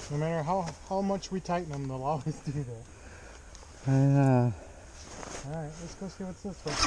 No matter how much we tighten them, they'll always do that. I know. Alright, let's go see what's this one.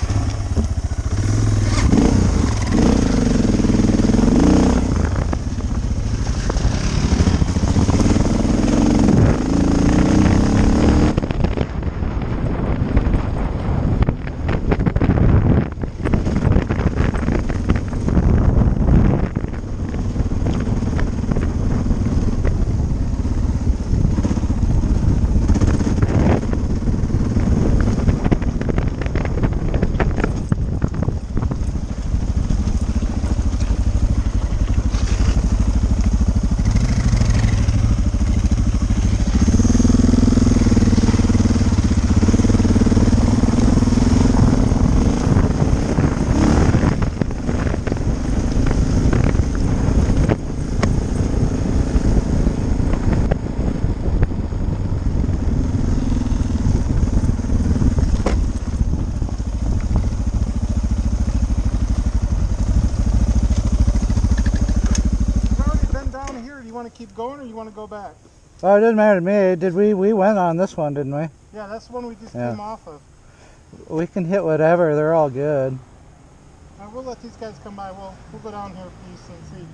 Keep going, or you want to go back? Well, it doesn't matter to me. Did we went on this one, didn't we? Yeah, that's the one we just came off of. We can hit whatever. They're all good. We'll let these guys come by. We'll go down here a piece and see.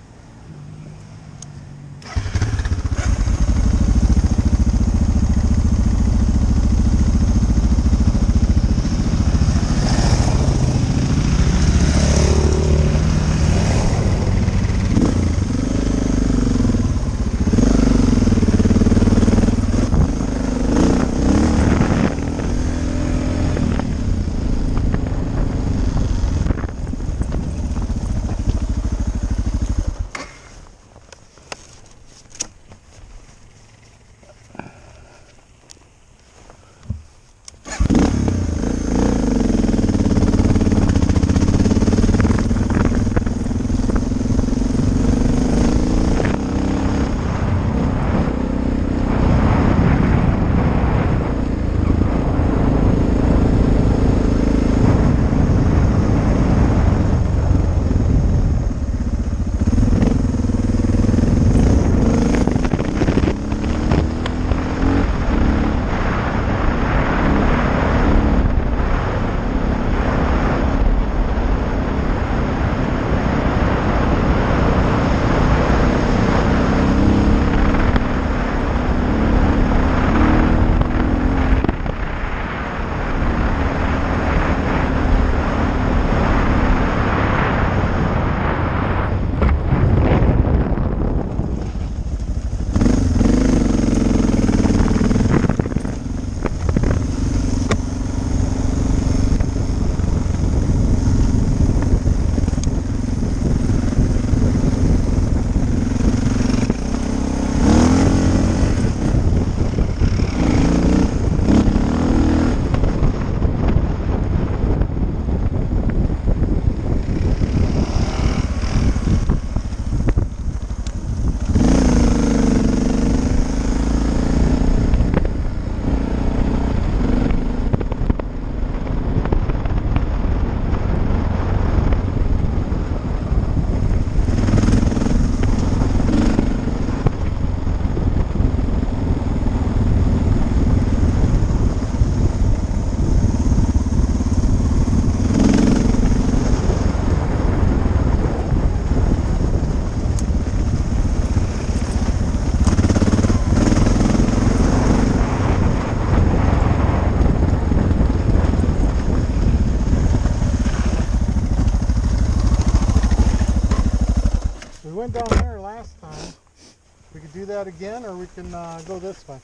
went down there last time. We could do that again, or we can go this way.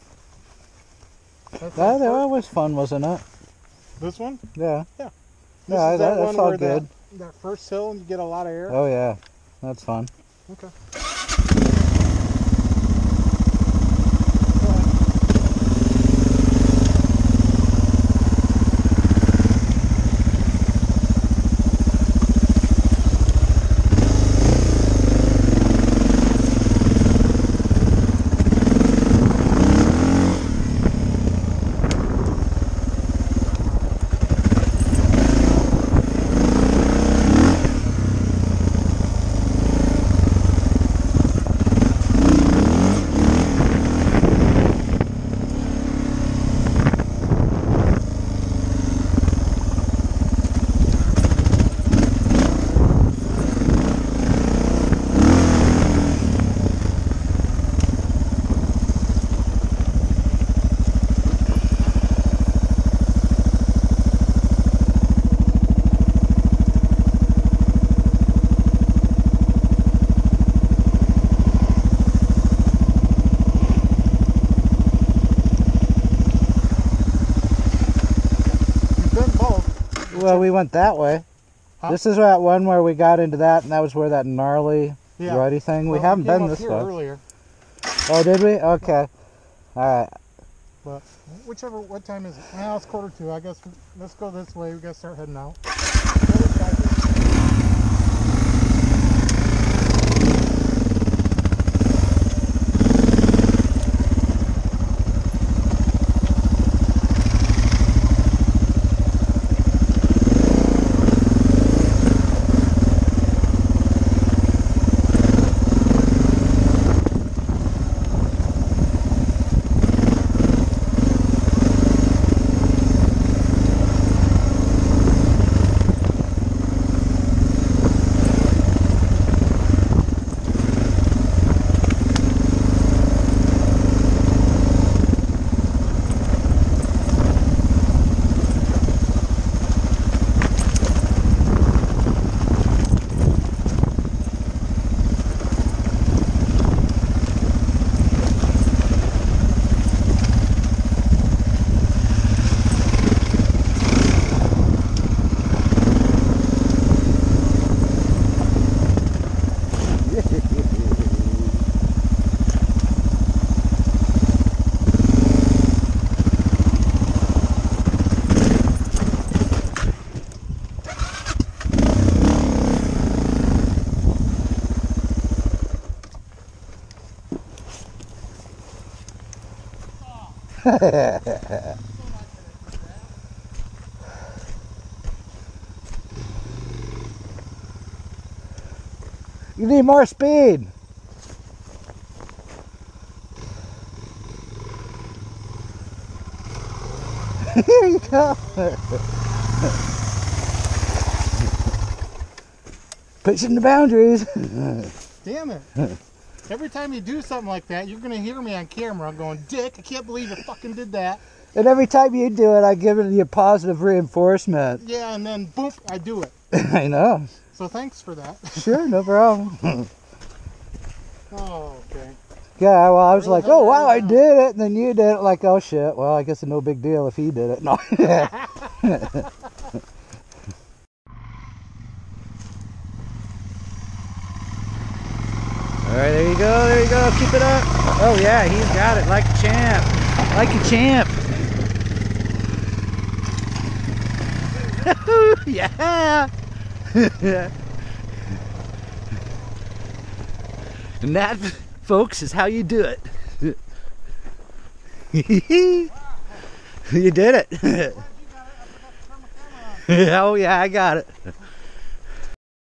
That was fun, wasn't it? This one? Yeah. Yeah. Yeah, that's all good. That first hill, and you get a lot of air. Oh yeah, that's fun. Okay. well, we went that way. Huh? This is that one where we got into that, and that was where that gnarly, ruddy thing. We haven't been this way. Earlier. Oh, did we? Okay. All right. But what time is it? Well, it's 1:45. I guess let's go this way. We gotta start heading out. You need more speed. Here you go. Pushing the boundaries. Damn it. Every time you do something like that, you're going to hear me on camera. I'm going, Dick, I can't believe you fucking did that. And every time you do it, I give it you positive reinforcement. Yeah, and then, boom, I do it. I know. So thanks for that. Sure, no problem. Oh, okay. Yeah, well, I was like, oh, wow, I did it. And then you did it like, oh, shit. Well, I guess it's no big deal if he did it. No. All right, there you go. There you go. Keep it up. Oh, yeah, he's got it like a champ. Like a champ. Yeah. And that, folks, is how you do it. You did it. Oh, yeah, I got it.